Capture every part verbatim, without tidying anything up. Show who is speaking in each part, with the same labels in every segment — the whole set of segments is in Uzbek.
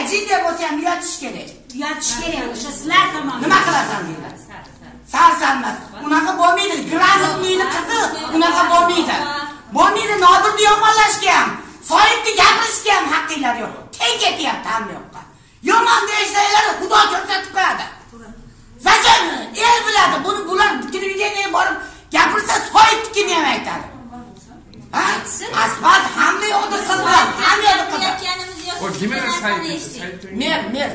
Speaker 1: Ajinda bo'lsa ham yotish kerak.
Speaker 2: Yotish kerak, o'sha sizlar tomonidan.
Speaker 1: Nima qilasan deydi? Sal-salmas. Unaqa bo'lmaydi. Granitniyni qizi unaqa bo'lmaydi. Bo'lmaydi, Nodirni yomonlashga ham, soyibni gapirishga ham haqqinglar yo'q. Teng ketyapti hamma yoqqa. Yomon deysanglar, Xudo ko'rsatib qo'yadi. Zacham el biladi, buni bular televideniyega borib gapirsa soyibnikini ham aytadi. Ha? Asfalt hamma yoqda qilgan, hamma yoqda qilgan.
Speaker 3: O kimlar saytisi?
Speaker 1: Mer, mer.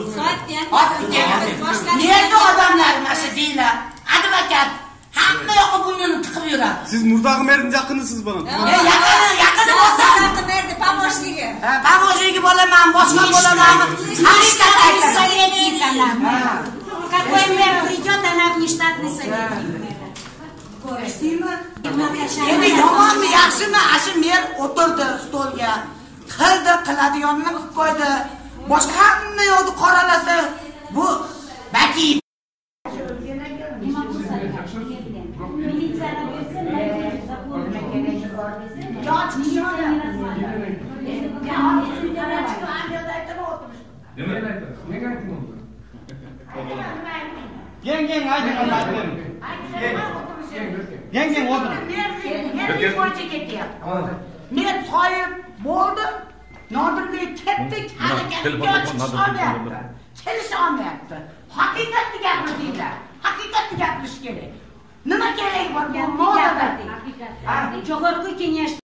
Speaker 2: Soat
Speaker 1: Nerda odamlar mana shu deylar, advokat hamma yoqqa burnini tiqib yuradi.
Speaker 3: Siz Murdag'i merning yaqinisiz buni.
Speaker 1: E, yaqini, yaqini bo'lsam,
Speaker 2: merdi pomoshligi.
Speaker 1: Ha, pomoshligi bo'laman, boshqa bo'laman. Haqiqat
Speaker 2: aytaman. Какой мэр придет, она внештатный советник.
Speaker 1: Endi yomonmi, yaxshimi? Ashu mer o'tirdi stolga. Qildi, qiladiganini qilib qo'ydi. Boshqa hamma yo'qni qoralasa, bu baki
Speaker 4: Geng geng aytdim. Geng geng o'tir.
Speaker 1: Men ko'cha ketyapti. Men soyib bo'ldim. Nodirbek ketdik, harakatga chiqolmayapti. Kelish olmayapti. Haqiqatni gapirdinglar. Haqiqatni gapirish kerak. Nima kerak bor bu moda?
Speaker 2: Haqiqat. Jo'g'org'i kengash